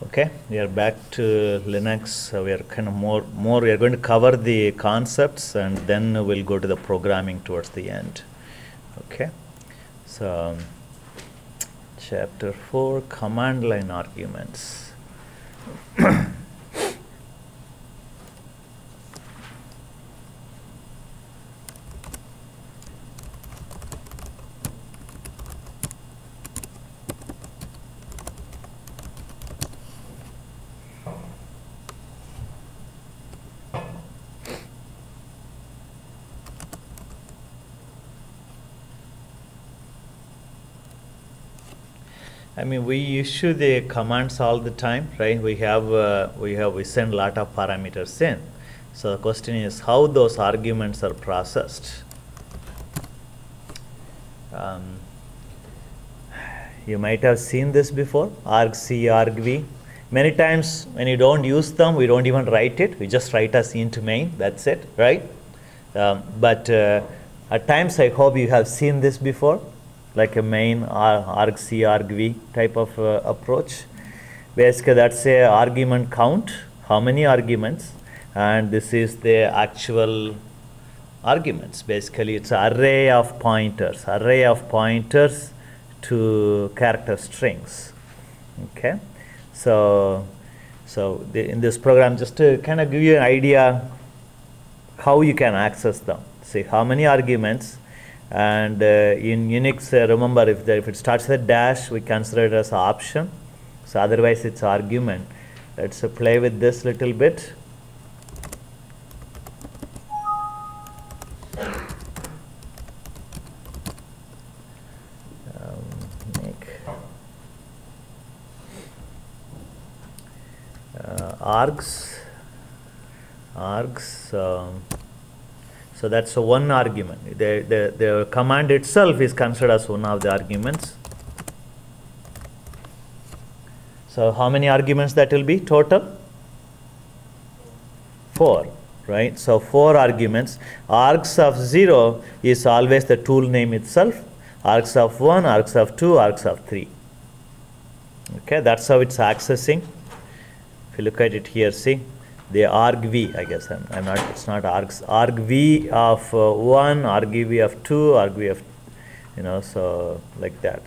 Okay, we are back to Linux. We are kind of more. We are going to cover the concepts, and then we'll go to the programming towards the end. Okay, so chapter 4, command line arguments. I mean, we issue the commands all the time, right? We send a lot of parameters in. So the question is how those arguments are processed. You might have seen this before, argc, argv. Many times when you don't use them, we don't even write it. We just write as int main, that's it, right? But at times I hope you have seen this before, like a main argc, argv type of approach. Basically that's a argument count, how many arguments, and this is the actual arguments. Basically it's an array of pointers to character strings. Okay, so in this program, just to kind of give you an idea how you can access them. See how many arguments. And in Unix, remember if it starts with a dash, we consider it as an option. So otherwise it's argument. Let's play with this little bit. Args. So that's one argument. The command itself is considered as one of the arguments. So how many arguments that will be total? 4, right? So 4 arguments. Args of 0 is always the tool name itself. Args of 1, args of 2, args of 3. Okay, that's how it's accessing. If you look at it here, see the argv, I guess it's not args, argv of 1, argv of 2, argv of, so like that.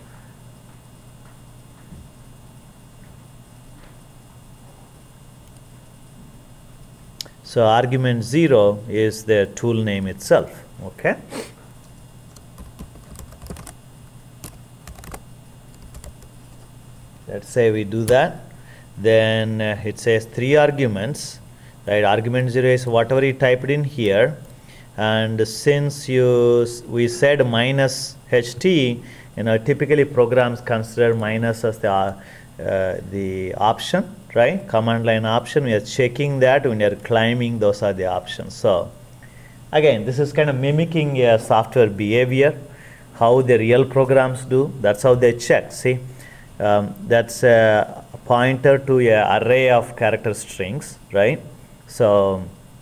So argument 0 is the tool name itself. Okay. Let's say we do that. Then it says 3 arguments, right? Argument 0 is whatever you typed in here, and since we said minus ht, typically programs consider minus as the option, right? Command line option. We are checking that when you are climbing, those are the options. So again, this is kind of mimicking a software behavior, how the real programs do. That's how they check. See, that's a pointer to an array of character strings, right? So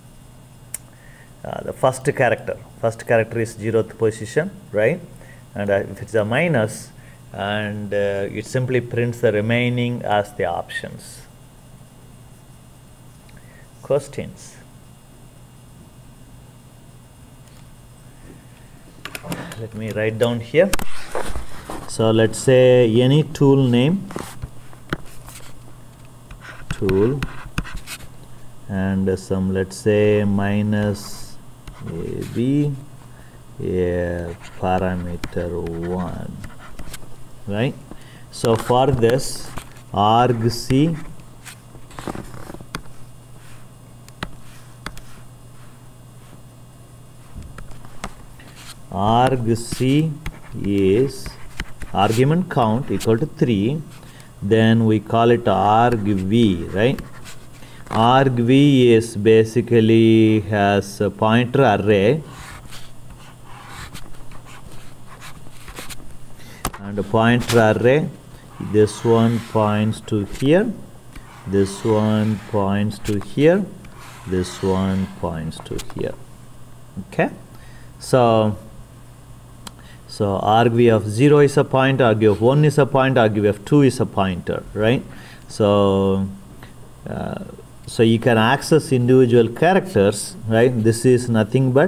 the first character is 0th position, right? And if it's a minus, and it simply prints the remaining as the options. Questions? Let me write down here. So let's say any tool name, and some, let's say minus ab, parameter 1, right? So for this argc is argument count equal to 3, then we call it argv, right? Argv is basically has a pointer array, and a pointer array, this one points to here, this one points to here, this one points to here. Okay, so argv of 0 is a pointer, argv of 1 is a pointer, argv of 2 is a pointer, right? So so you can access individual characters, right? This is nothing but,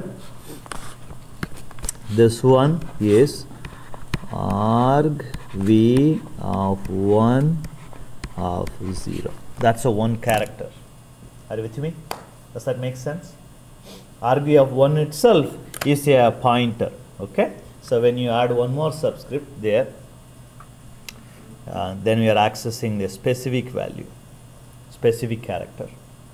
this one is argv of 1 of 0. That's a one character. Are you with me? Does that make sense? Argv of 1 itself is a pointer. Okay, so when you add one more subscript there, then we are accessing the specific value, specific character.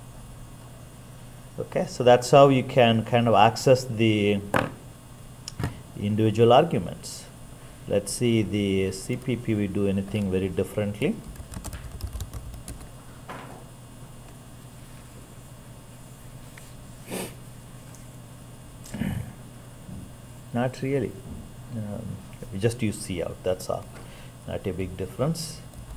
Okay, so that's how you can kind of access the individual arguments. Let's see the CPP we do anything very differently. Not really. We just use cout, that's all. Not a big difference.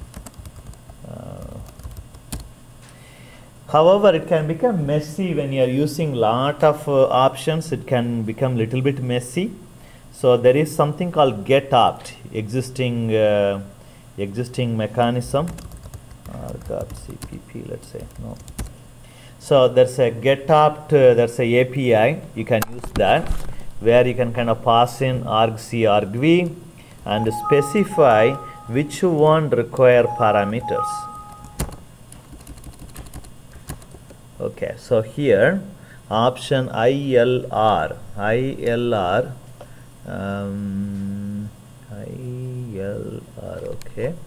However, it can become messy when you are using lot of options. It can become little bit messy. So there is something called get opt, existing mechanism. CPP, let's say no. So there's a get opt. There's a API. You can use that, where you can kind of pass in argc, argv, and specify which one require parameters. Okay, so here option ILR, okay,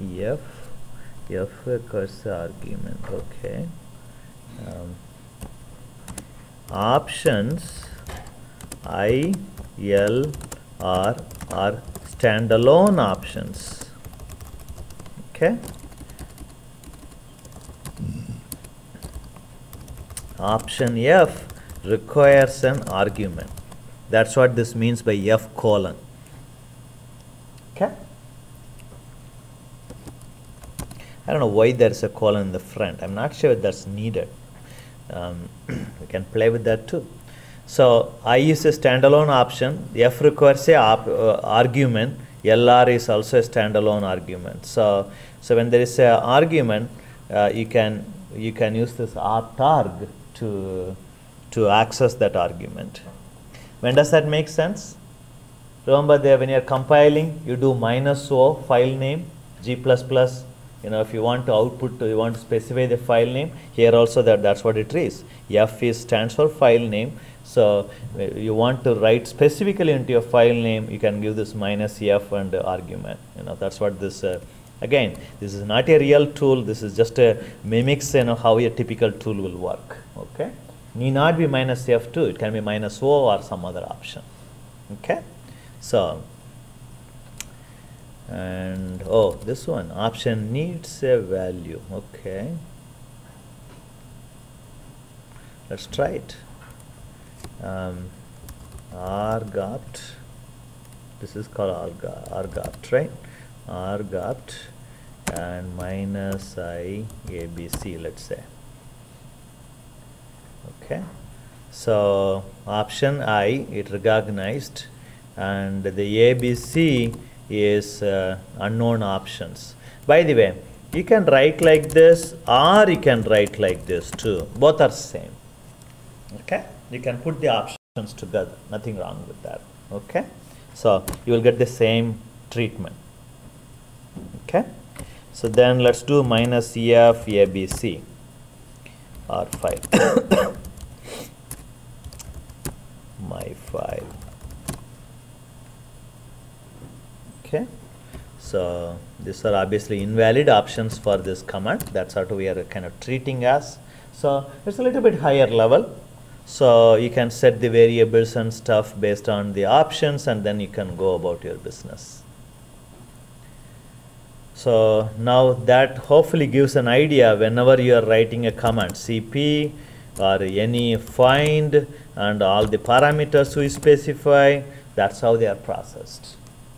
F requires argument, okay, options ILR are standalone options. Okay, option F requires an argument. That's what this means by F colon. Okay, I don't know why there's a colon in the front. I'm not sure if that's needed. We can play with that too. So I is a standalone option, F requires a argument, LR is also a standalone argument. So when there is a argument, you can use this opt-arg to access that argument. When does that make sense? Remember there, when you are compiling, you do -o file name, G++. If you want to output, you want to specify the file name. Here also that's what it is. F stands for file name. So you want to write specifically into your file name, you can give this -f and argument. That's what this. Again, this is not a real tool. This is just a mimics how a typical tool will work. Okay, need not be -f2. It can be -o or some other option. Okay, so. And this one, option needs a value. Okay, let's try it. Argopt, this is called argopt, right? Argopt and -i abc, let's say. Okay, so option I, it recognized, and the abc is unknown options. By the way, you can write like this or you can write like this too. Both are same. Okay, you can put the options together. Nothing wrong with that. Okay, so you will get the same treatment. Okay, so then let's do -ef abc or file. My file. Okay, so these are obviously invalid options for this command. That's what we are kind of treating as. So it's a little bit higher level. So you can set the variables and stuff based on the options, and then you can go about your business. So now that hopefully gives an idea whenever you are writing a command, cp or any find and all the parameters we specify, that's how they are processed.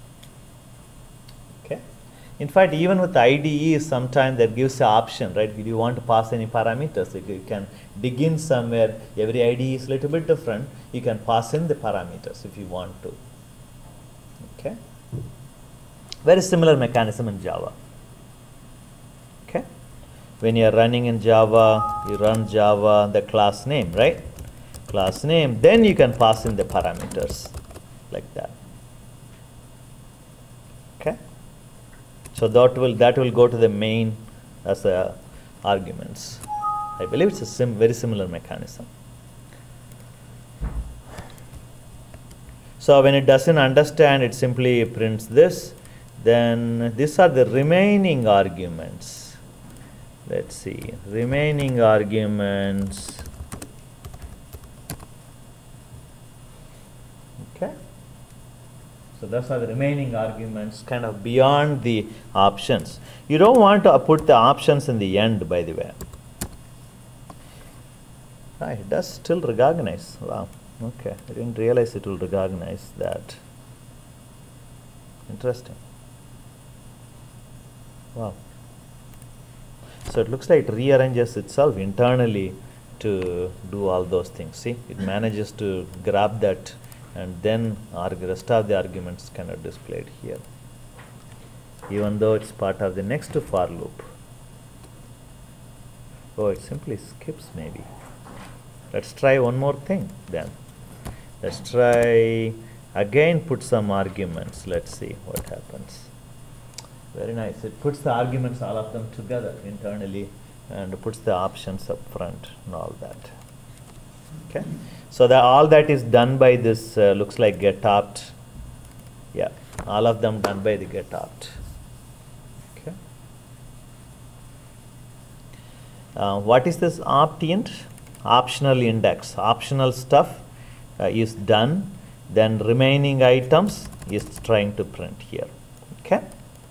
In fact, even with IDE, sometimes that gives an option, right? If you want to pass any parameters, you can dig in somewhere. Every IDE is a little bit different. You can pass in the parameters if you want to. Okay. Very similar mechanism in Java. Okay. when you are running in Java, you run Java, the class name, right? Class name, then you can pass in the parameters like that. Okay? So that will go to the main as a arguments. I believe it's a very similar mechanism. So when it doesn't understand, it simply prints this. Then these are the remaining arguments. Let's see, remaining arguments. Okay. So those are the remaining arguments, kind of beyond the options. You don't want to put the options in the end, by the way. It does still recognize. Wow. Okay, I didn't realize it will recognize that. Interesting. Wow. So it looks like it rearranges itself internally to do all those things. See, it manages to grab that, and then the rest of the arguments cannot displayed here, even though it's part of the next for loop. Oh, it simply skips maybe. Let's try one more thing then. Let's try again, put some arguments. Let's see what happens. Very nice. It puts the arguments, all of them together internally, and puts the options up front and all that. Okay. So all that is done by this looks like get_opt. Yeah, all of them done by the get_opt. Okay. What is this opt_int? Optional index. Optional stuff is done, then remaining items is trying to print here. Okay.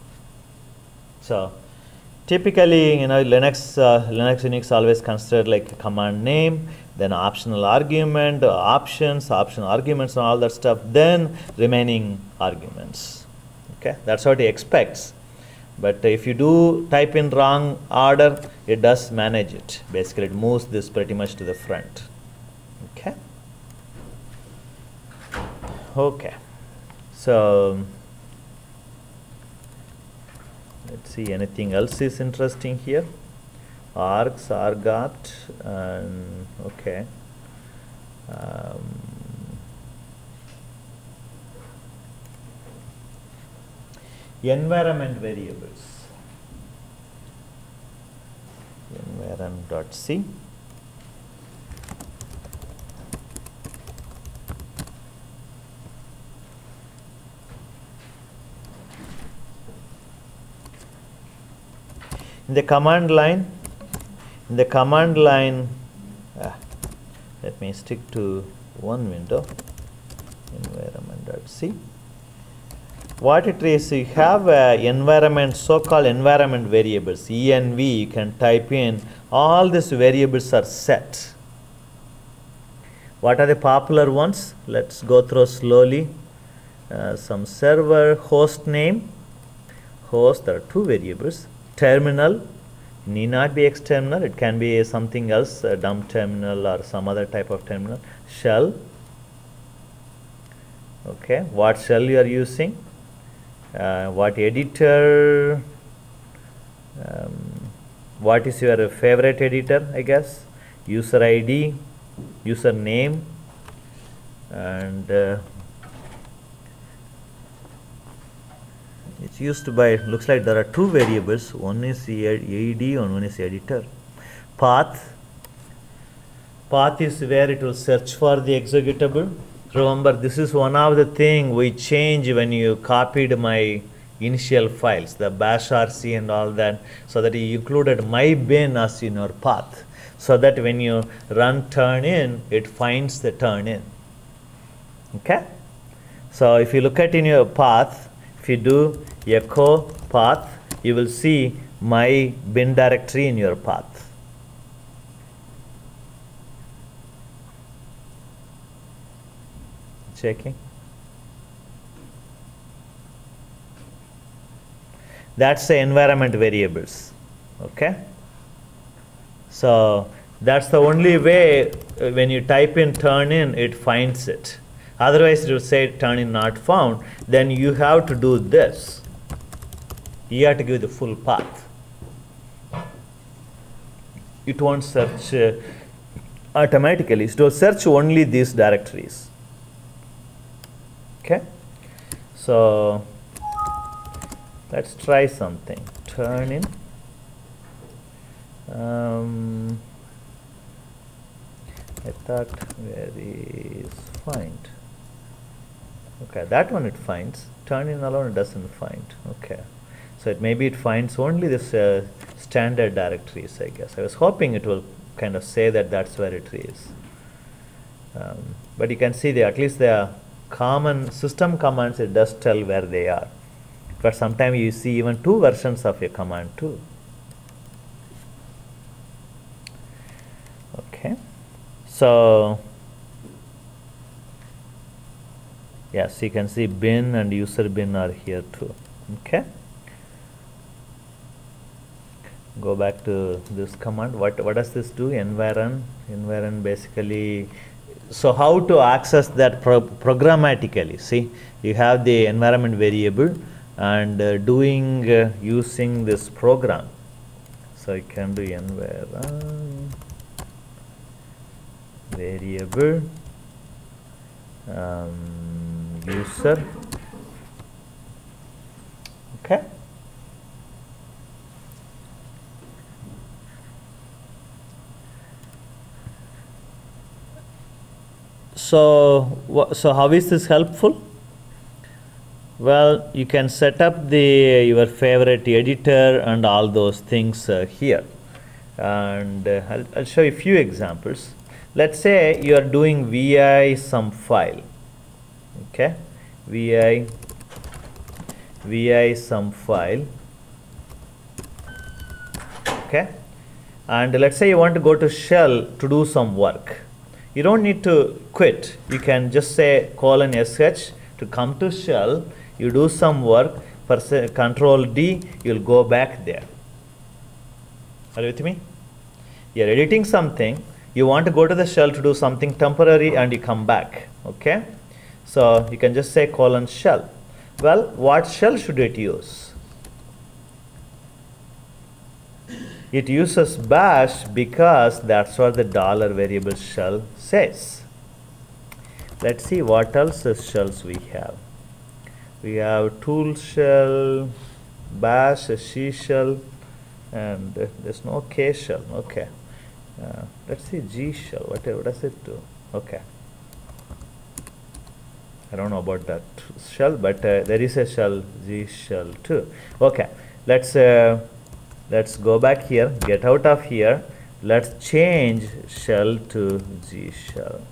So typically, Linux, Unix always considered like a command name, then optional argument, options, optional arguments, and all that stuff, then remaining arguments. Okay, that's what it expects. But if you do type in wrong order, it does manage it. Basically, it moves this pretty much to the front. Okay. Okay. So let's see, anything else is interesting here? Args, argopt, and okay. Environment variables. Environment.c. In the command line, let me stick to one window, environment.c. What it is, you have environment, so-called environment variables, env, you can type in, all these variables are set. What are the popular ones? Let's go through slowly. Some server, host name, host, there are two variables. Terminal, need not be external, it can be something else, a dump terminal or some other type of terminal. Shell, okay, what shell you are using, what editor, what is your favorite editor, I guess, user ID, user name, and it's used by, looks like there are two variables, one is AED and one is editor. Path is where it will search for the executable. Remember, this is one of the things we change when you copied my initial files, the bash RC and all that, so that you included mybin as in your path, so that when you run turn_in, it finds the turn_in. Okay? So if you look at in your path, if you do echo path, you will see my bin directory in your path. Checking. That's the environment variables. Okay. So that's the only way when you type in turn_in, it finds it. Otherwise, it will say turn_in not found. Then you have to do this. You have to give the full path. it won't search automatically. It will search only these directories. Okay, so let's try something. Turn in. I thought where is find. Okay, that one it finds. Turn in alone it doesn't find. Okay, so maybe it finds only this standard directories, I guess. I was hoping it will kind of say that that's where it is. But you can see at least the common system commands, it does tell where they are. But sometimes you see even two versions of a command too. Okay, so yes, you can see bin and user bin are here too. Okay, go back to this command. What does this do? Environ basically. So how to access that programmatically? See, you have the environment variable and doing using this program. So you can do environment variable user. Okay. So how is this helpful? Well, you can set up your favorite editor and all those things here, and I'll show you a few examples. Let's say you are doing vi some file. Okay, vi some file. Okay, and let's say you want to go to shell to do some work. You don't need to quit. You can just say :sh to come to shell. You do some work, Control D, you'll go back there. Are you with me? You're editing something, you want to go to the shell to do something temporary and you come back. Okay, so you can just say :shell. Well, what shell should it use? It uses bash because that's what the $variable shell says. Let's see what else shells we have. We have tool shell, bash, C shell, and there's no K shell. Okay, let's see G shell. What does it do? Okay, I don't know about that shell, but there is a shell, G shell too. Okay, let's go back here, get out of here. Let's change shell to G shell.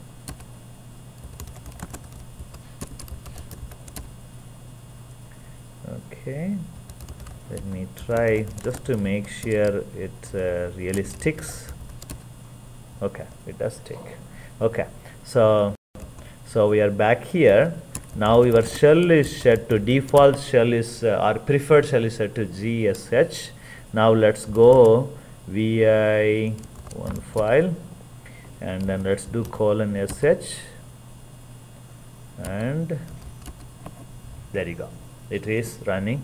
Okay, let me try just to make sure it really sticks. Okay, it does stick. Okay, so we are back here. Now your shell is set to default shell is our preferred shell is set to GSH. Now let's go vi one file and then let's do :sh, and there you go. It is running.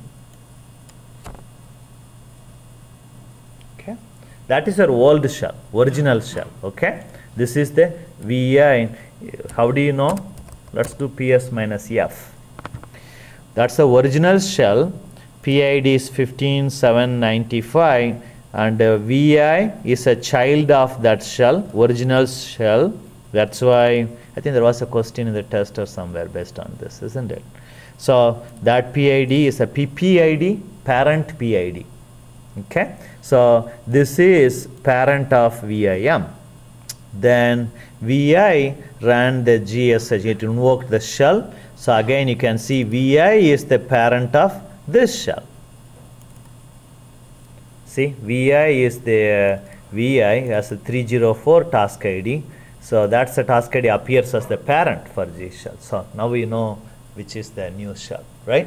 Okay, that is our old shell, original shell. Okay, this is the vi. How do you know? Let's do ps-f. That's the original shell. PID is 15795 and vi is a child of that shell, original shell. That's why I think there was a question in the test or somewhere based on this, isn't it? So that PID is a PPID, parent PID. Okay, so this is parent of VIM. Then VI ran the GSH, it invoked the shell. So again you can see VI is the parent of this shell. See, VI is the VI has a 304 task ID. So that's the task ID appears as the parent for G shell. So now we know which is the new shell, right?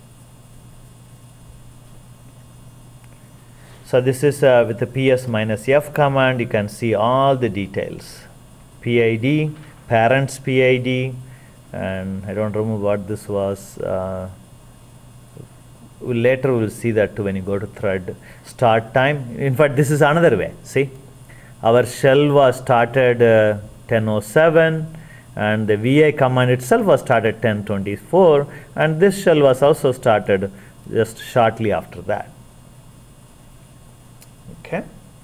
So this is with the ps-f command, you can see all the details. PID, parents PID, and I don't remember what this was. Later we'll see that too when you go to thread start time. In fact, this is another way. See, our shell was started 10:07, and the VI command itself was started 10:24, and this shell was also started just shortly after that. Okay.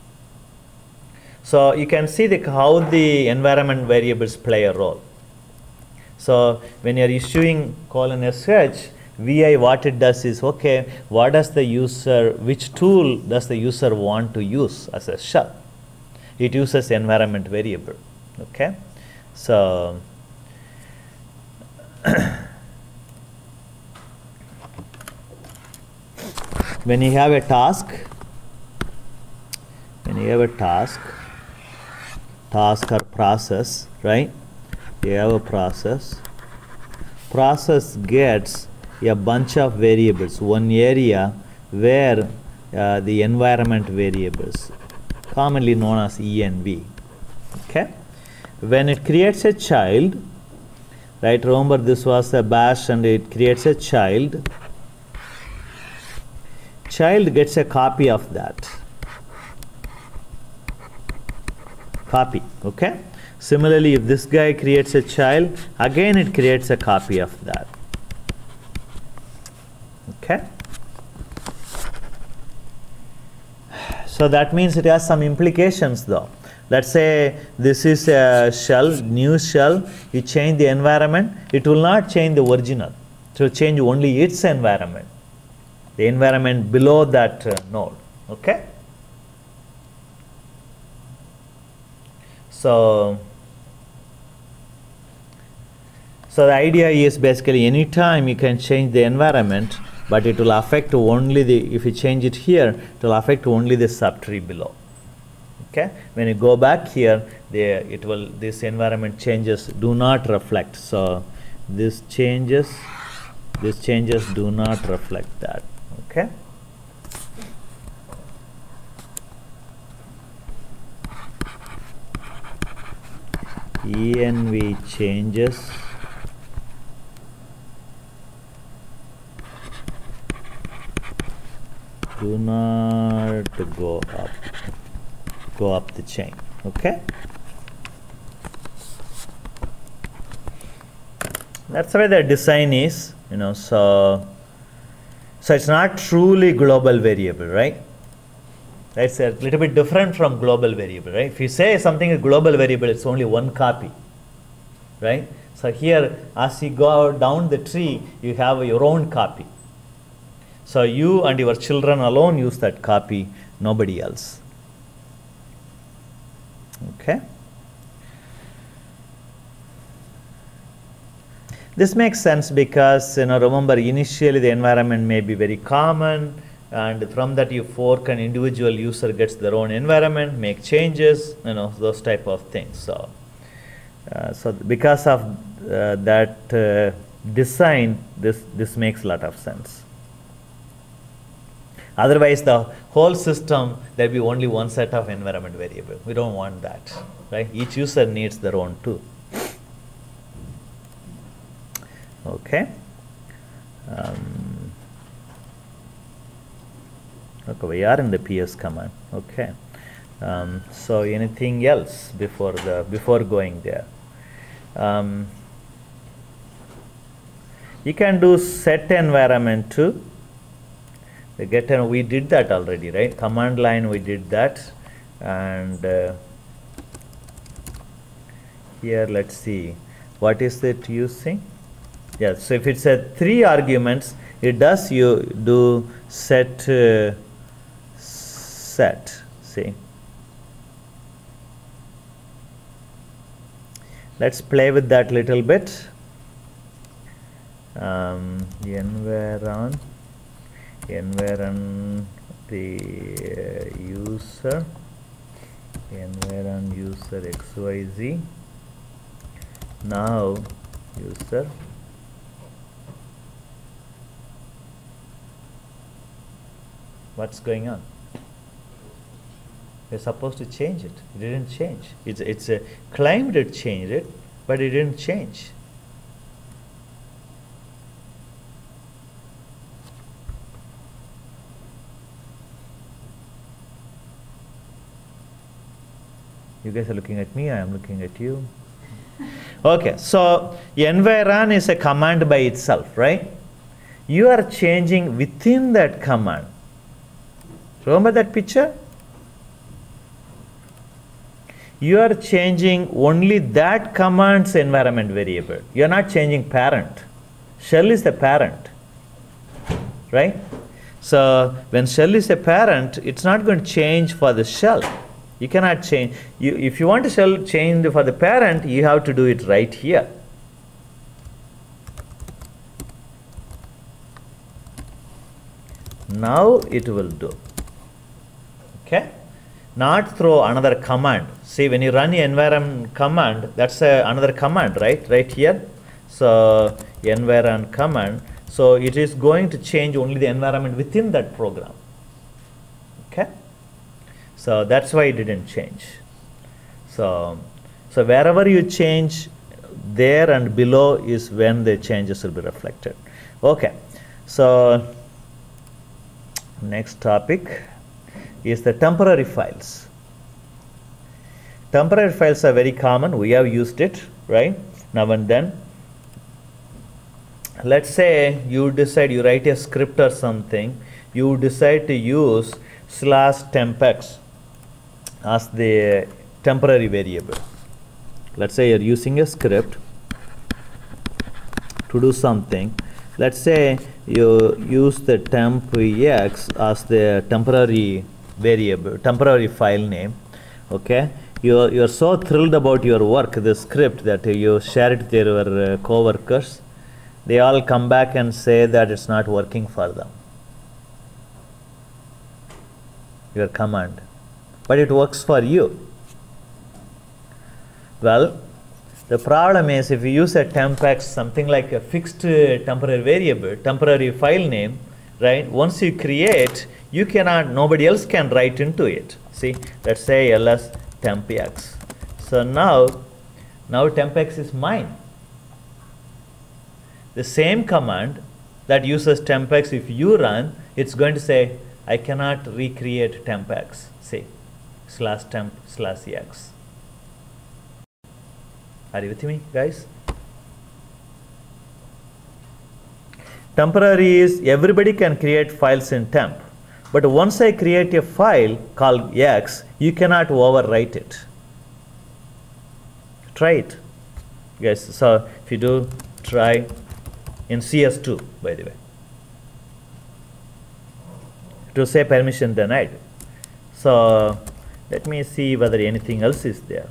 So you can see how the environment variables play a role. So when you are issuing :sh, VI, what it does is, okay, what does the user, which tool does the user want to use as a shell? It uses environment variable. Okay. So when you have a task, task or process, right? You have a process gets a bunch of variables, one area where the environment variables, commonly known as env. Okay. When it creates a child, right, remember this was a bash and it creates a child gets a copy of that. Copy. Okay. Similarly, if this guy creates a child, again it creates a copy of that. Okay. So that means it has some implications though. Let's say this is a shell, new shell, you change the environment, it will not change the original. It will change only its environment, the environment below that node. Okay. So the idea is basically anytime you can change the environment, but it will affect only the, if you change it here, it will affect only the subtree below. Okay. When you go back here, this environment changes do not reflect. So this changes do not reflect that. Okay. env changes do not go up the chain. Okay. That's the way the design is, so it's not truly global variable, right? That's a little bit different from global variable, right? If you say something is global variable, it's only one copy, right? So here, as you go down the tree, you have your own copy. So you and your children alone use that copy, nobody else. Okay. This makes sense because, remember, initially the environment may be very common, and from that you fork, an individual user gets their own environment, make changes, those type of things. So because of that design, this makes a lot of sense. Otherwise, the whole system, there will be only one set of environment variable. We don't want that, right? Each user needs their own too. Okay. Okay, we are in the PS command. Okay. So anything else before going there? You can do set environment too. We did that already, right? Command line, we did that, and here let's see, what is it using? Yeah, so if it's a 3 arguments, it does you do set. See, let's play with that little bit. Environ the user, environ user XYZ. Now user, what's going on? We're supposed to change it. It didn't change. It's a claimed it changed it, but it didn't change. You guys are looking at me, I am looking at you. Okay, so environ is a command by itself, right? You are changing within that command. Remember that picture? You are changing only that command's environment variable. You are not changing parent. Shell is the parent, right? So when shell is a parent, it's not going to change for the shell. You cannot change. If you want to shell change for the parent, you have to do it right here. Now it will do. Okay? Not through another command. See, when you run the environ command, that's another command, right? Right here. So environ command. So it is going to change only the environment within that program. Okay? So that's why it didn't change. So wherever you change, there and below is when the changes will be reflected. Okay. So next topic is the temporary files. Temporary files are very common. We have used it, right? Now and then. Let's say you decide, you write a script or something, you decide to use /tempex as the temporary variable. Let's say you're using a script to do something. Let's say you use the temp.ex as the temporary variable, temporary file name. Okay, you're so thrilled about your work, the script, that you share it with your co-workers. They all come back and say that it's not working for them, your command, but it works for you. Well, the problem is if you use a tempex, something like a fixed temporary variable, temporary file name, right? Once you create, you cannot, nobody else can write into it. See, let's say ls tempex. So now tempex is mine. The same command that uses tempex, if you run, it's going to say, I cannot recreate tempex, say, /temp/ex. Are you with me, guys? Temporary is, everybody can create files in temp. But once I create a file called x, you cannot overwrite it. Try it. Yes, so if you do, try in CS2, by the way. To say permission denied. So let me see whether anything else is there.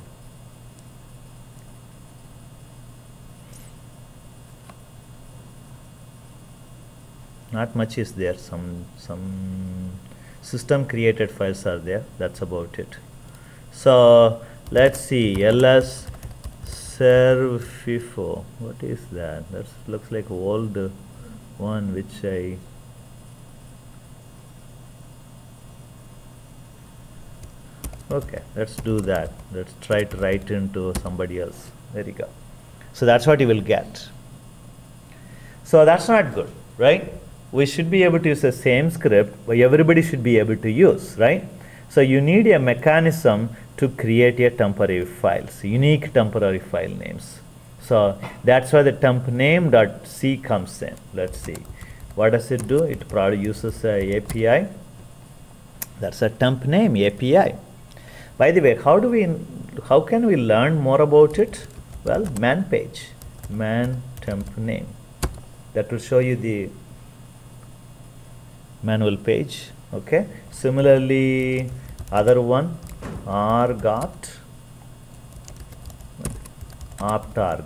Not much is there. Some system created files are there. That's about it. So let's see. ls serve FIFO. What is that? That looks like old one which I. Okay, let's do that. Let's try to write into somebody else. There you go. So that's what you will get. So that's not good, right? We should be able to use the same script, but everybody should be able to use, right? So you need a mechanism to create a temporary files, unique temporary file names. So that's why the temp name.c comes in. Let's see. What does it do? It probably uses a API. That's a temp name API. By the way, how can we learn more about it? Well, man page, man temp name. That will show you the manual page. Okay. Similarly, other one, rgot opt.org.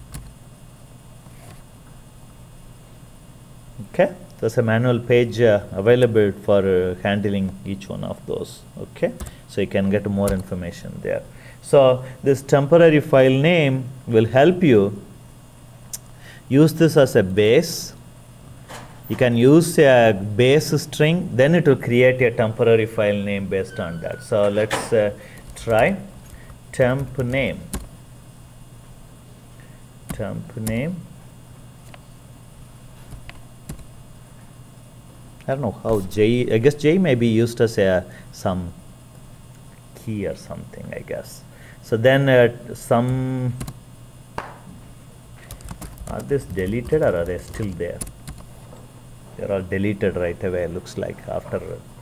Okay. There's a manual page available for handling each one of those. Okay. So you can get more information there. So this temporary file name will help you use this as a base. You can use a base string, then it will create a temporary file name based on that. So let's try temp name. Temp name. I don't know how J, I guess J may be used as some key or something, I guess. So then some, are these deleted or are they still there? They're all deleted right away, looks like, after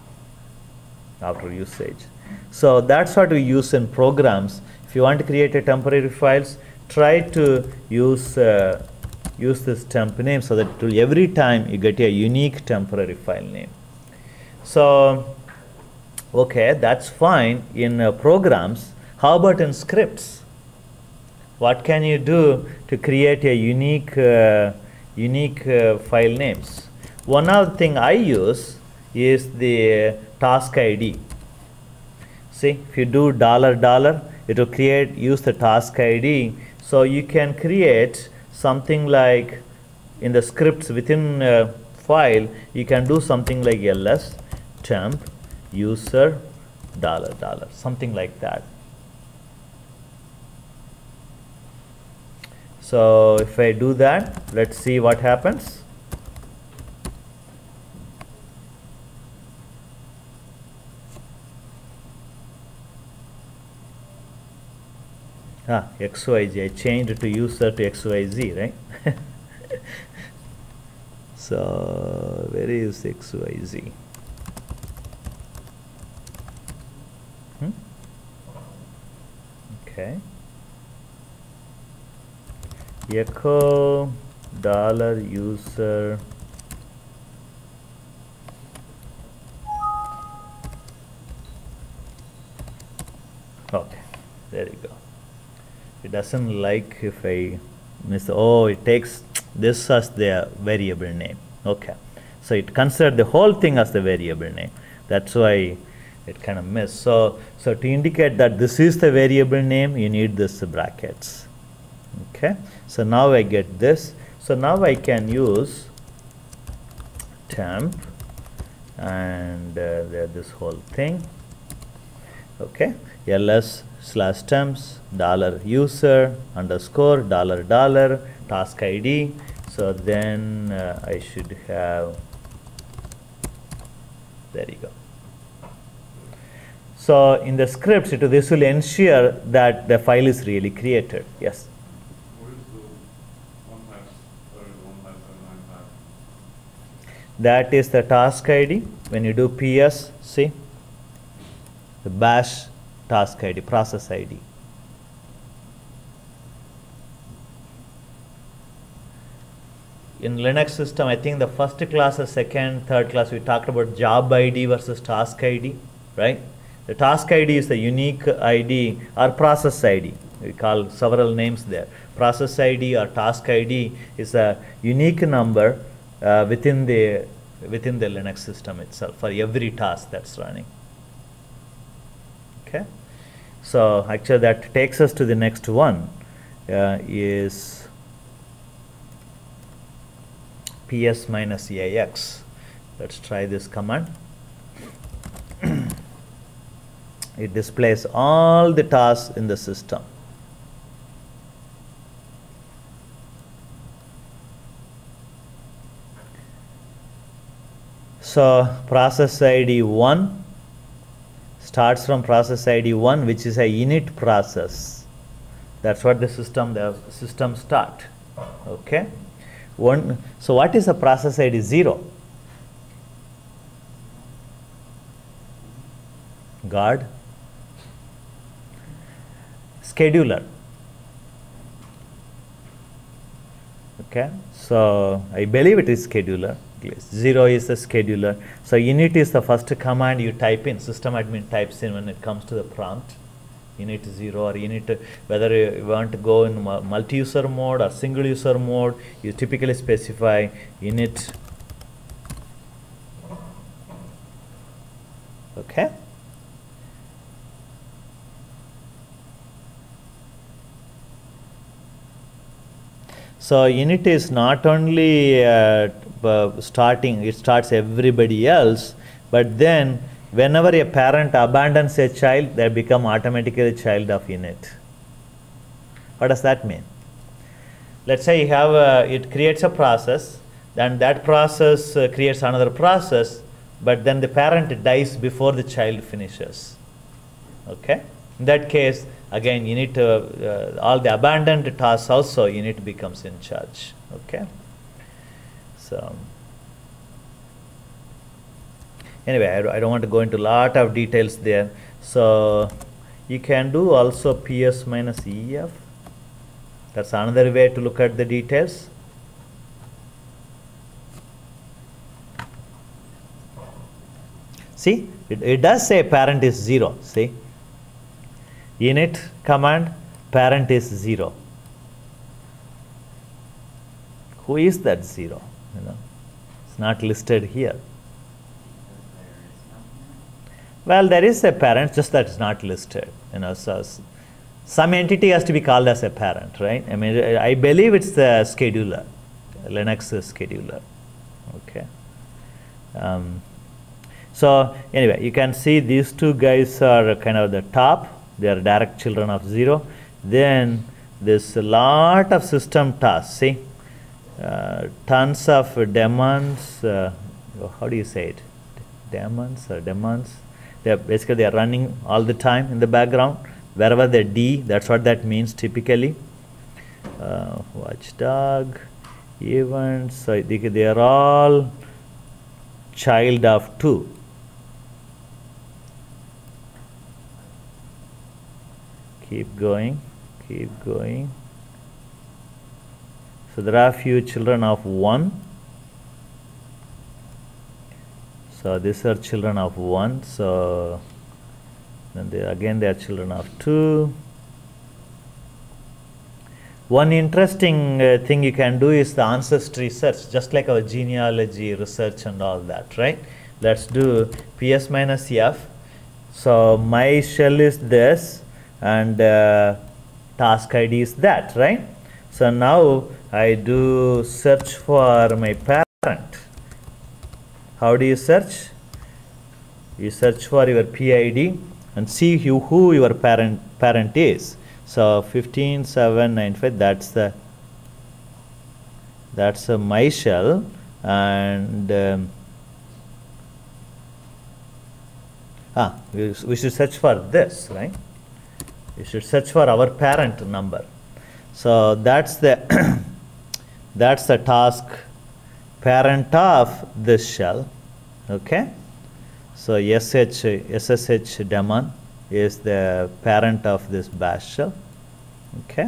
usage. So that's what we use in programs. If you want to create a temporary files, try to use this temp name so that every time you get a unique temporary file name. So okay, that's fine in programs. How about in scripts? What can you do to create a unique file names? One other thing I use is the task ID. See, if you do $, it will use the task ID. So you can create something like, in the scripts within a file, you can do something like ls temp user $, something like that. So if I do that, let's see what happens. XYZ, I changed it to user to XYZ, right? So where is XYZ? Okay. Echo $user. Okay, there you go. It doesn't like if I miss. Oh, it takes this as the variable name. Okay, so it considered the whole thing as the variable name. That's why it kind of missed. So to indicate that this is the variable name, you need this brackets. Okay, so now I get this. So now I can use temp and this whole thing. Okay, ls/temps $user underscore $, task ID. So then I should have, there you go. So in the scripts, this will ensure that the file is really created. Yes. What is the 15795? That is the task ID. When you do PS, see the bash task ID, process ID. In Linux system, I think the first class, the second, third class, we talked about job ID versus task ID, right? The task ID is the unique ID or process ID. We call several names there. Process ID or task ID is a unique number within the Linux system itself for every task that's running. Okay, so actually that takes us to the next one, is ps -ax. Let's try this command. It displays all the tasks in the system. So process ID 1 starts from process ID 1, which is a init process. That's what the system start. Okay. So what is a process ID 0? Guard. Scheduler. Okay. So I believe it is scheduler. Yes. 0 is the scheduler. So init is the first command you type in. System admin types in when it comes to the prompt. Init 0 or init, whether you want to go in multi-user mode or single user mode, you typically specify init. Okay. So init is not only starting, it starts everybody else, but then whenever a parent abandons a child, they become automatically a child of init. What does that mean? Let's say you have it creates a process, then that process creates another process, but then the parent dies before the child finishes. Okay. In that case, again, you need to, all the abandoned tasks also, unit becomes in charge. Okay. So, anyway, I don't want to go into a lot of details there. So, you can do also PS minus EF. That's another way to look at the details. See, it does say parent is 0. See, init command, parent is 0. Who is that 0? You know, it's not listed here. Well, there is a parent, just that it's not listed. You know, so some entity has to be called as a parent, right? I mean, I believe it's the scheduler, Linux scheduler. Okay. So anyway, you can see these two guys are kind of the top. They are direct children of 0. Then there's a lot of system tasks. See, tons of daemons. How do you say it? Daemons or daemons? They are running all the time in the background. Wherever the D, that's what that means typically. Watchdog, events. So they are all child of 2. Keep going, keep going. So there are a few children of 1. So these are children of 1. So then they are children of 2. One interesting thing you can do is the ancestry search, just like our genealogy research and all that, right? Let's do PS minus F. So my shell is this, and task ID is that, right? So now I do search for my parent. How do you search? You search for your PID and see who your parent is. So 15795, that's a my shell, and we should search for this, right? We should search for our parent number. So that's the that's the task parent of this shell. Okay. So SSH daemon is the parent of this bash shell. Okay.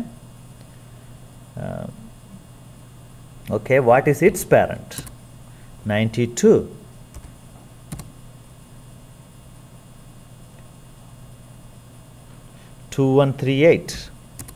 Okay, what is its parent? 92. Two 138.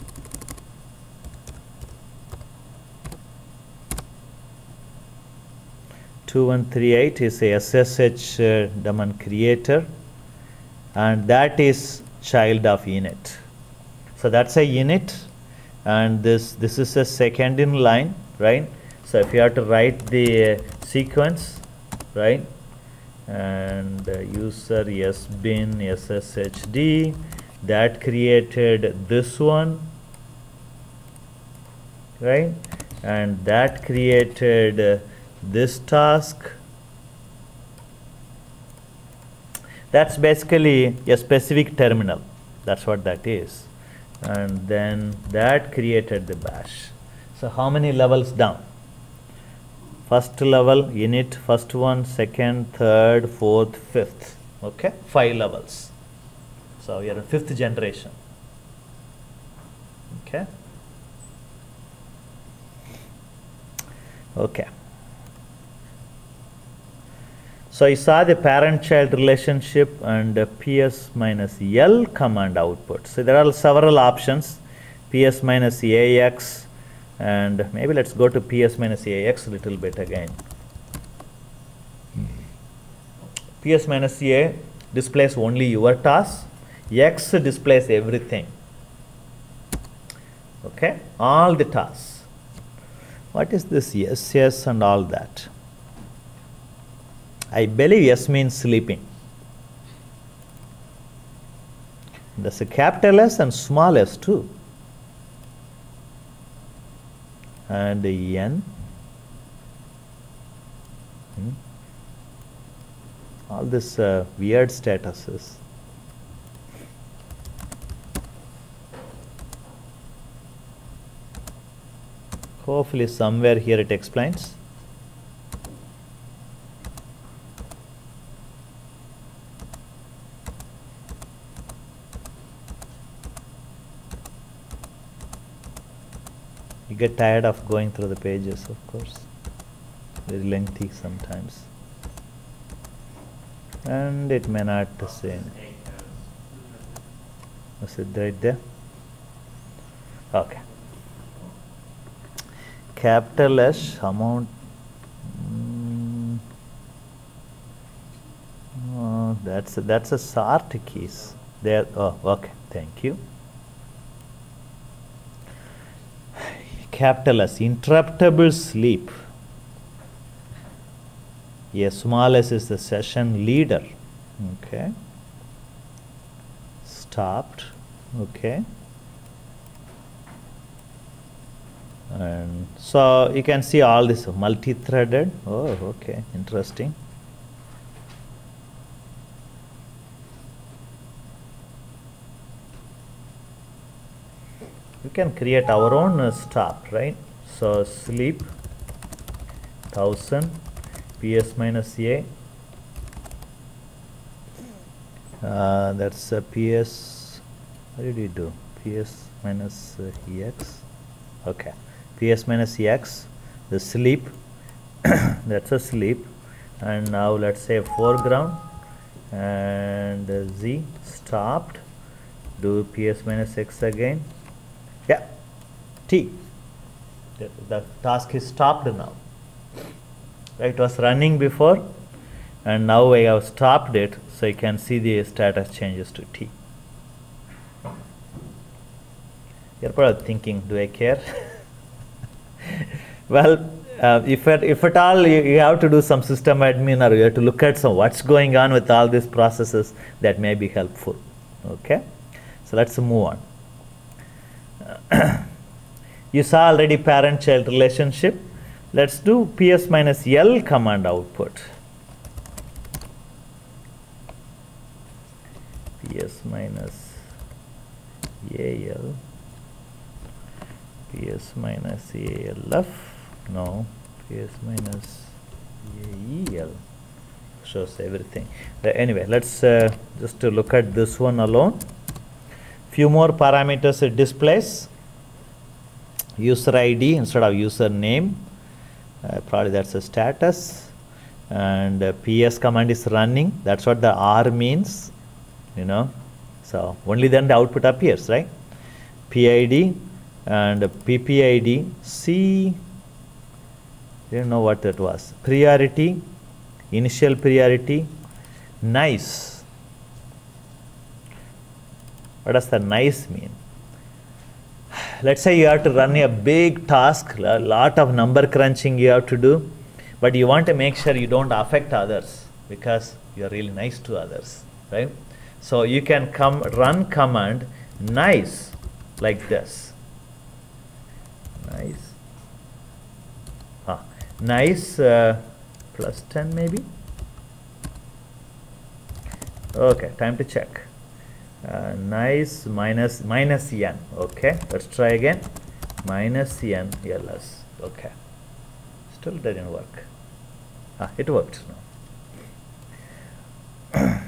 Two 138 is a SSH daemon creator, and that is child of init. So that's a init, and this is a second in line, right? So if you have to write the sequence, right, and user sbin sshd, that created this one, right, and that created this task. That's basically a specific terminal. That's what that is. And then that created the bash. So how many levels down? First level, init, first one, second, third, fourth, fifth. Okay, 5 levels. So we are in 5th generation. Okay. Okay. So you saw the parent-child relationship and PS minus L command output. So there are several options. PS minus AX, and maybe let's go to PS minus AX a little bit again. PS minus A displays only your task. X displays everything. Okay, all the tasks. What is this yes, yes, and all that? I believe yes means sleeping. There's a capital S and small s too. And N. All this weird statuses. Hopefully somewhere here it explains. You get tired of going through the pages, of course. Very lengthy sometimes. And it may not say. Was it right there? Okay. Capital S amount. That's a sort keys. There. Oh, okay. Thank you. Capital S, interruptible sleep. A small s is the session leader. Okay. Stopped. Okay. And so you can see all this multi-threaded. Oh, okay. Interesting. We can create our own stop, right? So sleep 1000 PS minus A. That's PS. What did we do? PS minus EX. Okay. PS minus EX. The sleep. That's a sleep. And now let's say foreground. And Z stopped. Do PS minus X again. Yeah, T. The task is stopped now. It was running before, and now I have stopped it, so you can see the status changes to T. You're probably thinking, do I care? Well, if at all you have to do some system admin, or you have to look at what's going on with all these processes, that may be helpful. Okay, so let's move on. You saw already parent-child relationship. Let's do PS minus L command output. PS minus AL. PS minus ALF. No. PS minus AEL. Shows everything. Anyway, let's just to look at this one alone. Few more parameters it displays. User ID instead of user name. Probably that's a status. And PS command is running. That's what the R means. You know. So only then the output appears, right? PID and PPID. C. Didn't know what that was. Priority. Initial priority. Nice. What does the nice mean? Let's say you have to run a big task, a lot of number crunching you have to do, but you want to make sure you don't affect others because you are really nice to others, right? So you can run command nice like this. Nice. Nice plus 10 maybe. Okay, time to check. Nice minus n. Okay, let's try again. Minus n ls. Okay, still didn't work. It worked now.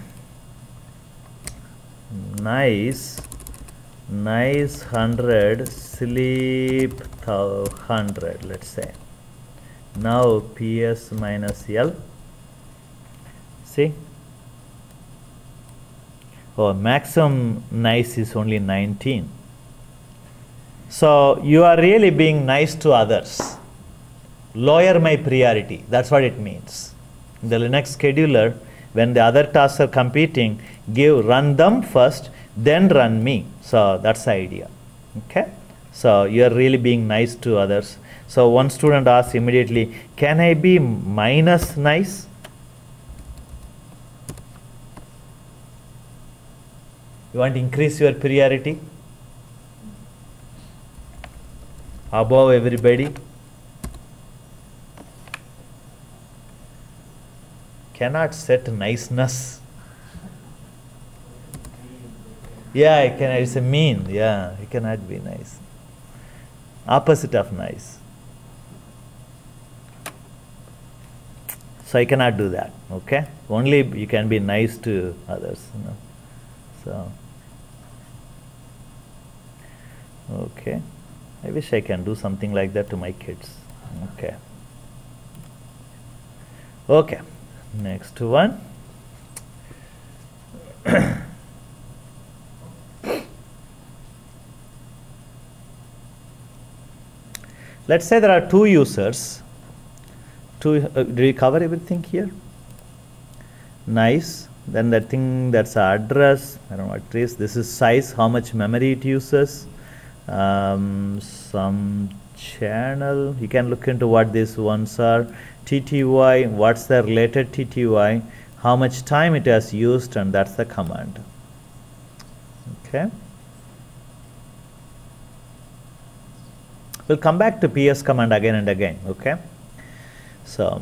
Nice 100 sleep 100. Let's say now PS minus L. See. Oh, maximum nice is only 19. So you are really being nice to others. Lower my priority. That's what it means. In the Linux scheduler, when the other tasks are competing, run them first, then run me. So that's the idea. Okay. So you are really being nice to others. So one student asks immediately, can I be minus nice? You want to increase your priority above everybody? Cannot set niceness. Yeah, it's a mean. Yeah, it cannot be nice. Opposite of nice. So I cannot do that. Okay, only you can be nice to others. So okay, I wish I can do something like that to my kids. Okay. Okay, next one. Let's say there are two users. Did we cover everything here? Nice. Then that thing, that's address. I don't know what it is. This is size, how much memory it uses. Some channel. You can look into what these ones are. TTY, what's the related TTY, how much time it has used, and that's the command. Okay. We'll come back to PS command again and again. Okay. So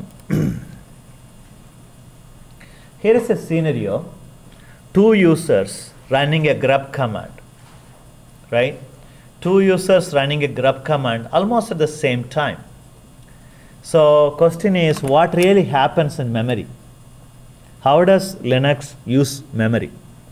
here is a scenario, two users running a grub command, right? Two users running a grub command almost at the same time. So question is, what really happens in memory? How does Linux use memory?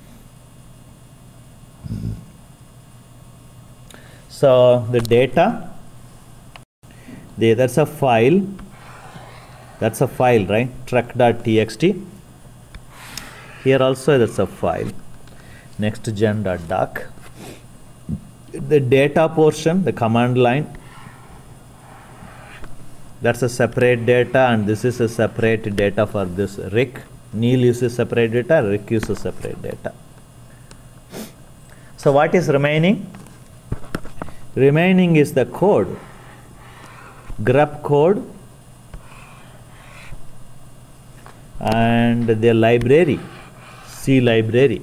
So the data, that's a file. That's a file, right? Truck.txt. Here also that's a file. Nextgen.doc. The data portion, the command line, that's a separate data, and this is a separate data for this Rick. Neil uses separate data, Rick uses separate data. So what is remaining? Remaining is the code, grub code, and the library, C library.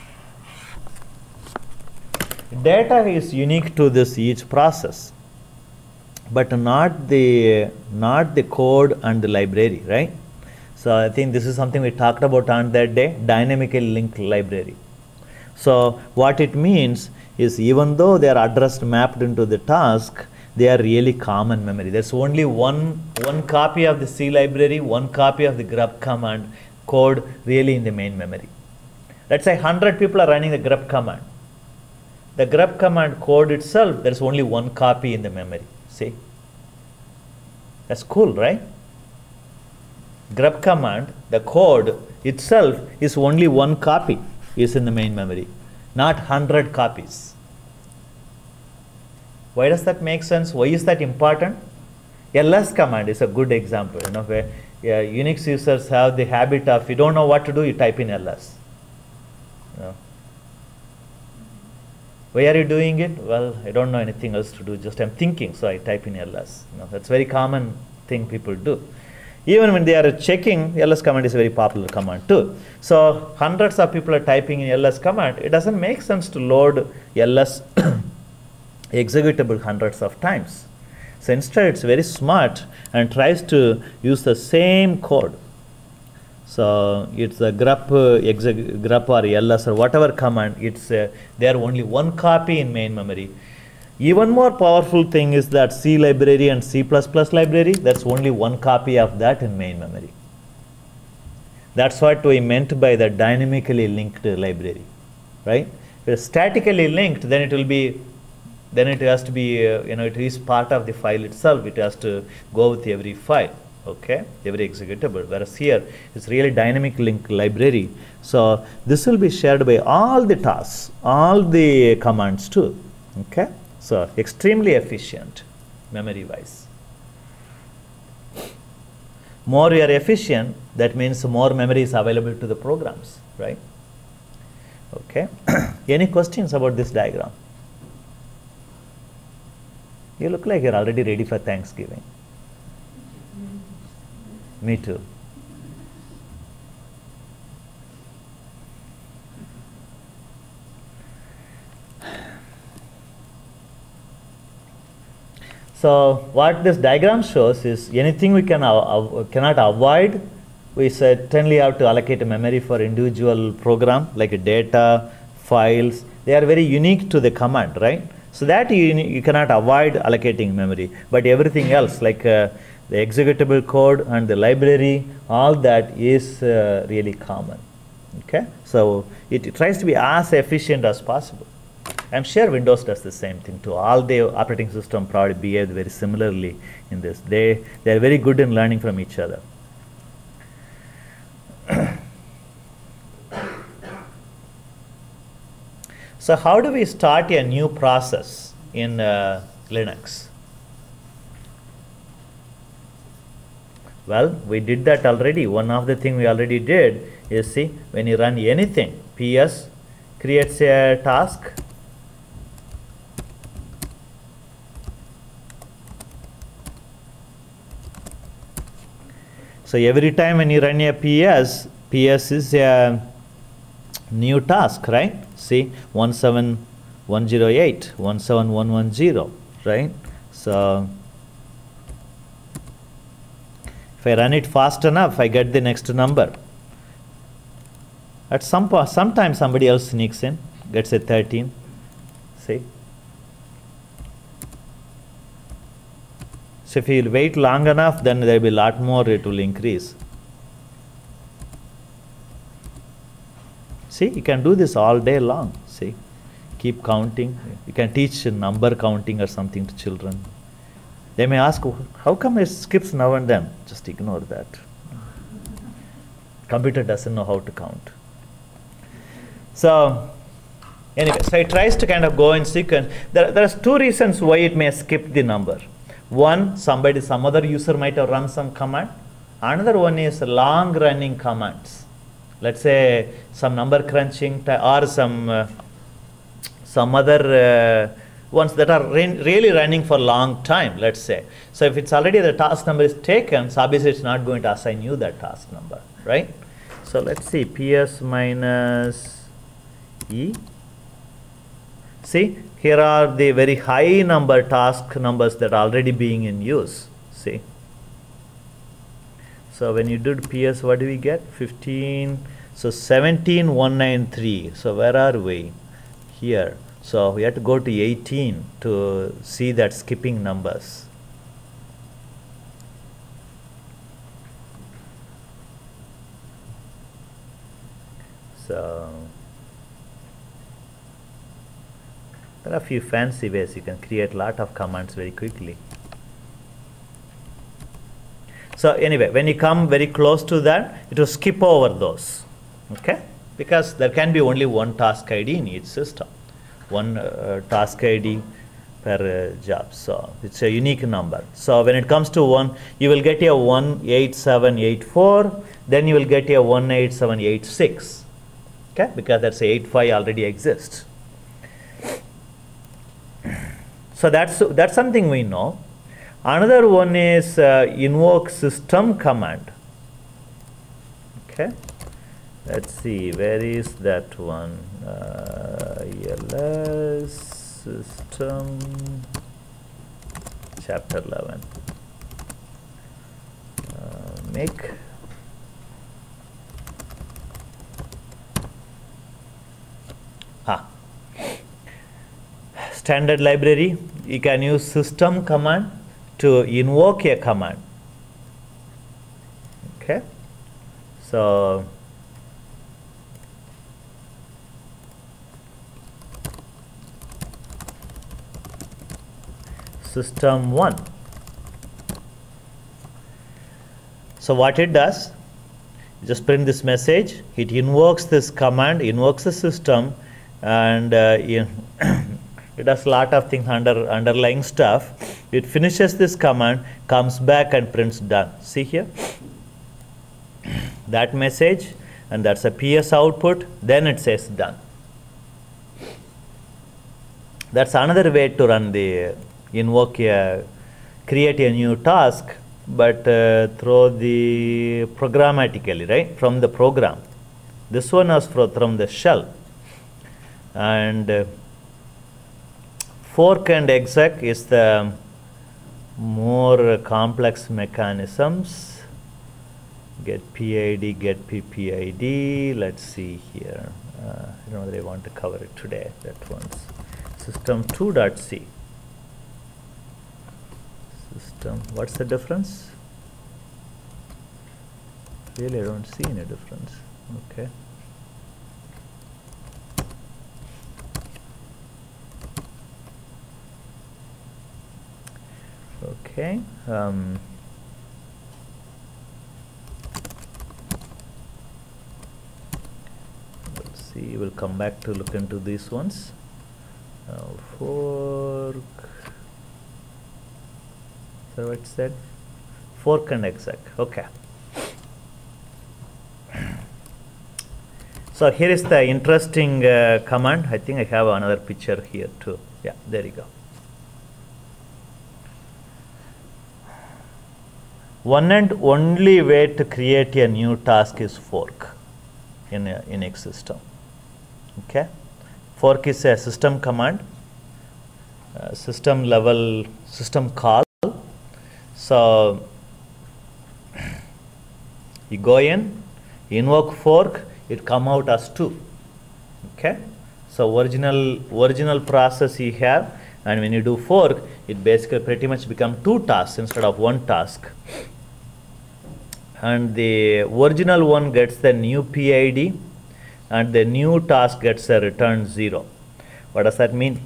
Data is unique to this each process, but not the code and the library, right? So I think this is something we talked about on that day, dynamically linked library. So what it means is, even though they are addressed mapped into the task, they are really common memory. There's only one copy of the C library, one copy of the grub command code really in the main memory. Let's say 100 people are running the grub command. The grub command code itself, there's only one copy in the memory. See? That's cool, right? Grub command, the code itself is only one copy is in the main memory, not 100 copies. Why does that make sense? Why is that important? ls command is a good example, where Unix users have the habit of, you don't know what to do, you type in ls. Why are you doing it? Well, I don't know anything else to do, just I'm thinking, so I type in ls. That's a very common thing people do. Even when they are checking, ls command is a very popular command too. So hundreds of people are typing in ls command. It doesn't make sense to load ls executable hundreds of times. So instead, it's very smart and tries to use the same code. So it's a grub or ls or whatever command. It's there only one copy in main memory. Even more powerful thing is that C library and C++ library, that's only one copy of that in main memory. That's what we meant by the dynamically linked library, right? If it's statically linked, then it will be, then it has to be, it is part of the file itself. It has to go with every file, okay, every executable. Whereas here, it's really dynamic linked library. So this will be shared by all the tasks, all the commands too, okay? So extremely efficient memory wise. More you are efficient, that means more memory is available to the programs, right? Okay. Any questions about this diagram? You look like you're already ready for Thanksgiving. Me too. So what this diagram shows is, anything we cannot avoid, we certainly have to allocate a memory for individual program, like a data, files. They are very unique to the command, right? So that you cannot avoid allocating memory. But everything else, like The executable code and the library, all that is really common. Okay, so it tries to be as efficient as possible. I'm sure Windows does the same thing too. All the operating system probably behave very similarly in this. They are very good in learning from each other. So how do we start a new process in Linux? Well, we did that already. One of the things we already did is, see, when you run anything, PS creates a task. So every time when you run a PS is a new task, right? See, 17108, 17110, right? So if I run it fast enough, I get the next number. At some point, sometimes somebody else sneaks in, gets a 13. See? So if you wait long enough, then there will be a lot more, it will increase. See, you can do this all day long. See, keep counting. You can teach number counting or something to children. They may ask, how come it skips now and then? Just ignore that. Computer doesn't know how to count. So anyway, so it tries to kind of go in sequence. There's two reasons why it may skip the number. One, some other user might have run some command. Another one is long running commands. Let's say some number crunching or some other ones that are really running for a long time, let's say. So if it's already the task number is taken, so obviously it's not going to assign you that task number, right? So let's see, PS minus E. See, here are the very high number task numbers that are already being in use. See. So when you did PS, what do we get? 15. So 17193. So where are we? Here. So we have to go to 18 to see that skipping numbers. So there are a few fancy ways you can create a lot of commands very quickly. So anyway, when you come very close to that, it will skip over those, okay? Because there can be only one task ID in each system, one task ID per job. So it's a unique number. So when it comes to 1, you will get a 18784, then you will get a 18786, okay? Because that's a 85 already exists. So that's something we know. Another one is invoke system command. Okay, let's see, where is that one? ELS system chapter 11. Make standard library. You can use system command to invoke a command. Okay, so system1. So what it does, just print this message. It invokes this command, invokes the system, and it does a lot of things underlying stuff. It finishes this command, comes back and prints done. See here, that message, and that's a PS output. Then it says done. That's another way to run the create a new task, but through the programmatically, right, from the program. This one is from the shell. And fork and exec is the more complex mechanisms. Get PID, get PPID. Let's see here. I don't know whether I want to cover it today. That one's system2.c. System. What's the difference? Really, I don't see any difference. Okay. Okay. We'll see. We'll come back to look into these ones. Fork. So it said fork and exec. Okay. So here is the interesting command. I think I have another picture here too. Yeah, there you go. One and only way to create a new task is fork in a Unix system. Okay, fork is a system command, system level system call. So you go in, invoke fork, it come out as 2. Okay, so original process you have, and when you do fork, it basically pretty much become 2 tasks instead of 1 task. And the original one gets the new PID, and the new task gets a return 0. What does that mean?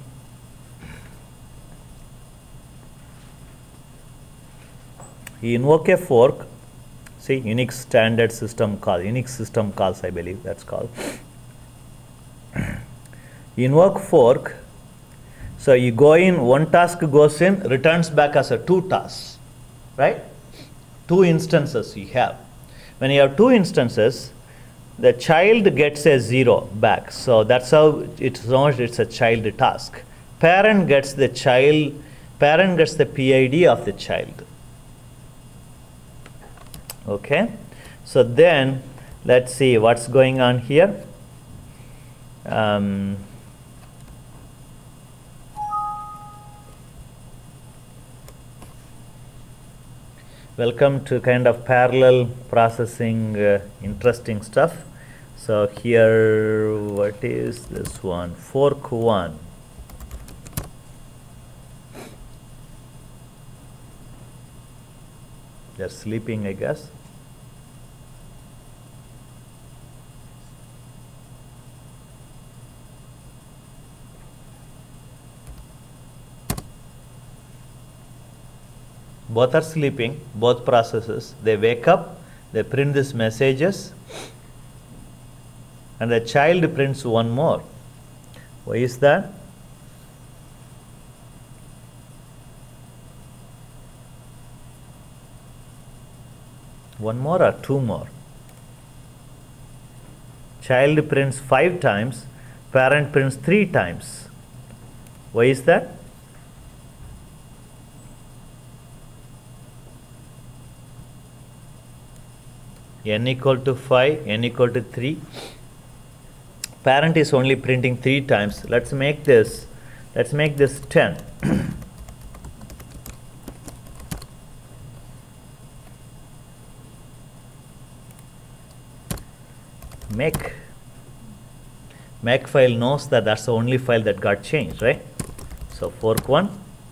You invoke a fork. See, Unix standard system call, Unix system calls, I believe that's called. You invoke fork. So you go in, 1 task goes in, returns back as a 2 tasks, right? 2 instances you have. When you have 2 instances, the child gets a 0 back. So that's how it's known. It's a child task. Parent gets the PID of the child. Okay, so then let's see what's going on here. Welcome to kind of parallel processing, interesting stuff. So here, what is this one? Fork 1. They're sleeping, I guess. Both are sleeping, both processes. They wake up, they print these messages, and the child prints 1 more. Why is that? One more or 2 more? Child prints 5 times, parent prints 3 times. Why is that? N equal to 5, n equal to 3. Parent is only printing 3 times. Let's make this 10. Make file knows that that's the only file that got changed, right? So fork 1.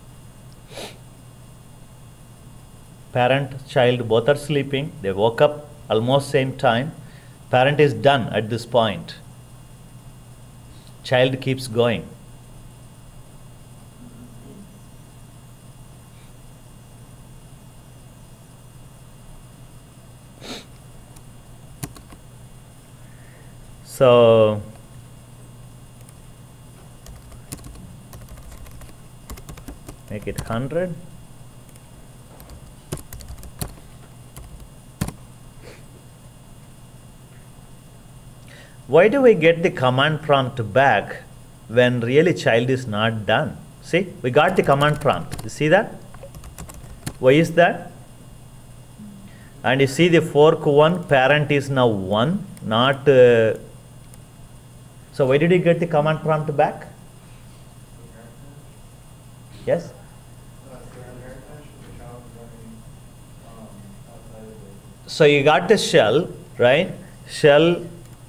Parent, child both are sleeping. They woke up almost same time. Parent is done at this point. Child keeps going. So make it 100. Why do we get the command prompt back when really child is not done? See, we got the command prompt. You see that? Why is that? And you see the fork 1, parent is now 1, not. So why did you get the command prompt back? Yes? So you got the shell, right? Shell.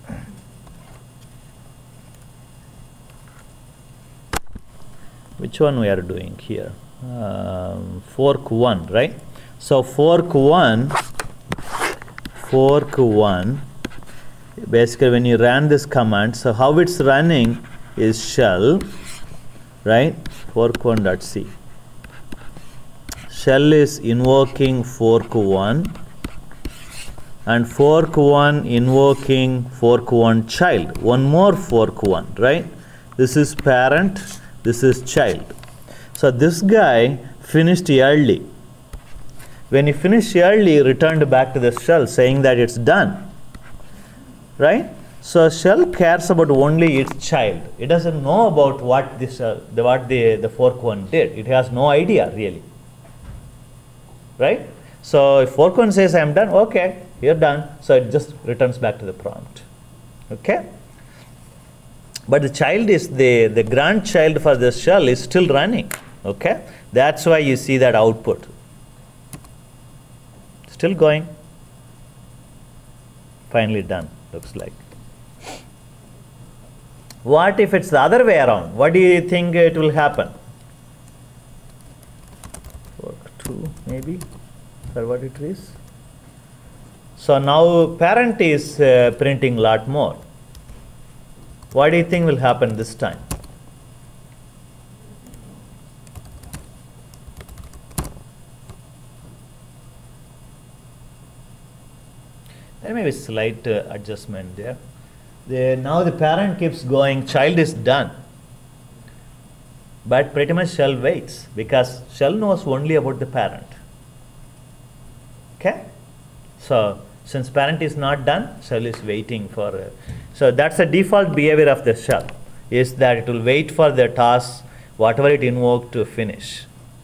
Which one we are doing here? Fork 1, right? So fork 1 fork 1. Basically, when you ran this command, so how it's running is shell, right? Fork1.c. Shell is invoking fork 1, and fork 1 invoking fork 1 child. One more fork 1, right? This is parent, this is child. So this guy finished early. When he finished early, returned back to the shell saying that it's done. Right? So shell cares about only its child. It doesn't know about what this the fork 1 did. It has no idea really. Right? So if fork 1 says I'm done, okay, you're done. So it just returns back to the prompt. Okay? But the child is the grandchild for the shell is still running. Okay? That's why you see that output. Still going. Finally done, looks like. What if it's the other way around? What do you think it will happen? Fork 2 maybe, or what it is. So now parent is printing a lot more. What do you think will happen this time? There may be slight adjustment there. Now the parent keeps going, child is done. But pretty much shell waits because shell knows only about the parent. Okay? So since parent is not done, shell is waiting for. So that's the default behavior of the shell, is that it will wait for the task, whatever it invoked, to finish.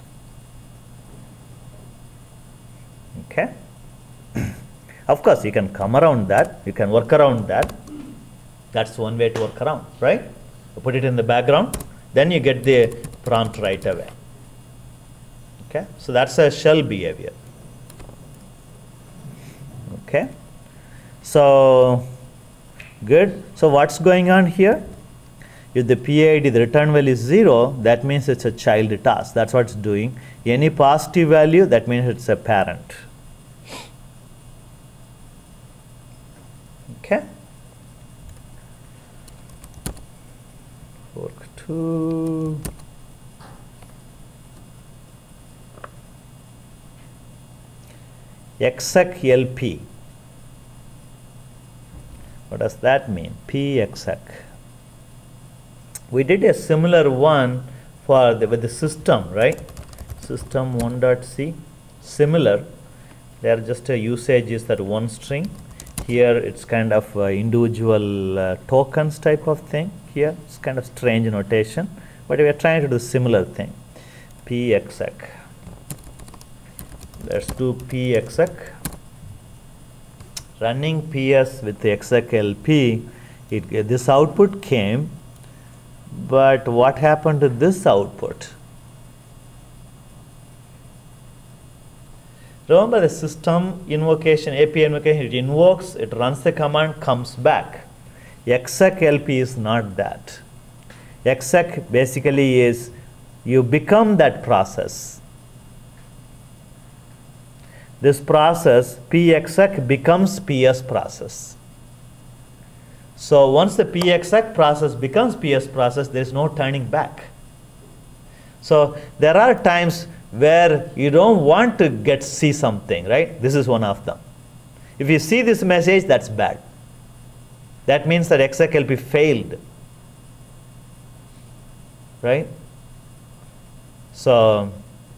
Okay? Of course, you can come around that, you can work around that. That's one way to work around, right? You put it in the background, then you get the prompt right away. Okay, so that's a shell behavior. Okay, so good. So what's going on here? If the PID, the return value is 0, that means it's a child task. That's what it's doing. Any positive value, that means it's a parent. Okay. Fork 2. Exec LP. What does that mean? P-exec. We did a similar one for with the system, right? System 1.c. Similar. There just a usage is that one string. Here it's kind of individual tokens type of thing. Here it's kind of strange notation, but we are trying to do similar thing. P-exec. Let's do P-exec. Running PS with the exec LP, this output came, but what happened to this output? Remember the system invocation, API invocation, it invokes, it runs the command, comes back. Exec LP is not that. Exec basically is you become that process. This process, P-exec, becomes PS process. So once the P-exec process becomes PS process, there is no turning back. So there are times where you don't want to see something, right? This is one of them. If you see this message, that's bad. That means that exec LP failed, right? So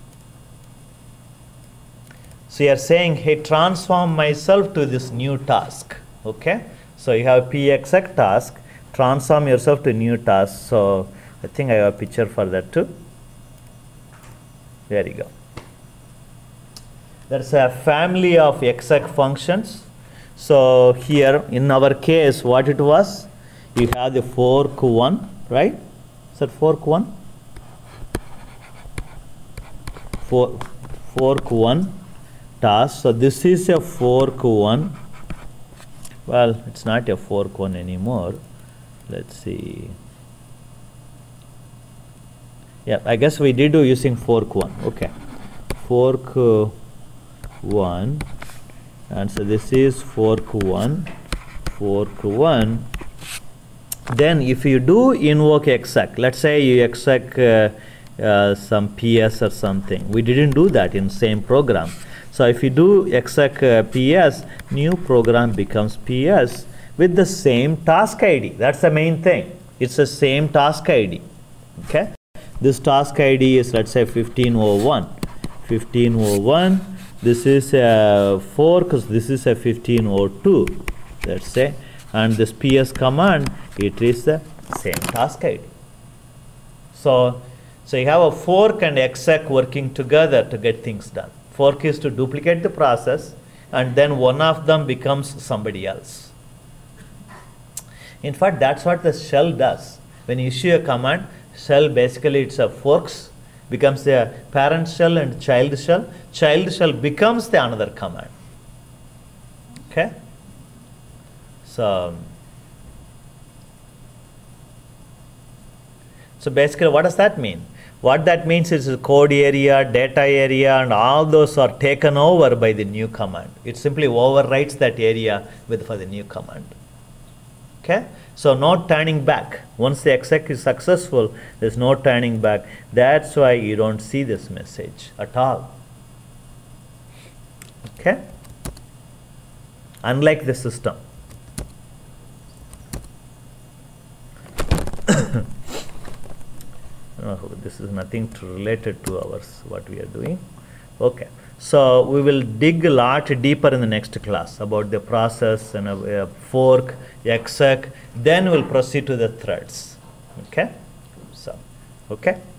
you are saying, hey, transform myself to this new task, okay? So you have P-exec task, transform yourself to new task. So I think I have a picture for that too. There you go. There's a family of exec functions. So here in our case, what it was, you have the fork 1, right? Is that fork 1? Fork 1 task. So this is a fork 1. Well, it's not a fork 1 anymore. Let's see. Yeah, I guess we did do using fork 1. Okay. Fork 1. and so this is fork 1, fork 1. Then if you do invoke exec, let's say you exec some PS or something. We didn't do that in same program. So if you do exec PS, new program becomes PS with the same task ID. That's the main thing. It's the same task ID. Okay. This task ID is, let's say, 1501. 1501. This is a fork. This is a 1502. Let's say, and this PS command, it is the same task ID. So you have a fork and exec working together to get things done. Fork is to duplicate the process, and then one of them becomes somebody else. In fact, that's what the shell does. When you issue a command, shell basically it's a forks, becomes the parent shell and child shell. Child shell becomes the another command. Okay? So basically, what does that mean? What that means is the code area, data area, and all those are taken over by the new command. It simply overwrites that area for the new command. Okay? So no turning back. Once the exec is successful, there's no turning back. That's why you don't see this message at all. Okay? Unlike the system. This is nothing related to ours, what we are doing. Okay, so we will dig a lot deeper in the next class about the process and a fork, exec, then we'll proceed to the threads. Okay, so, okay.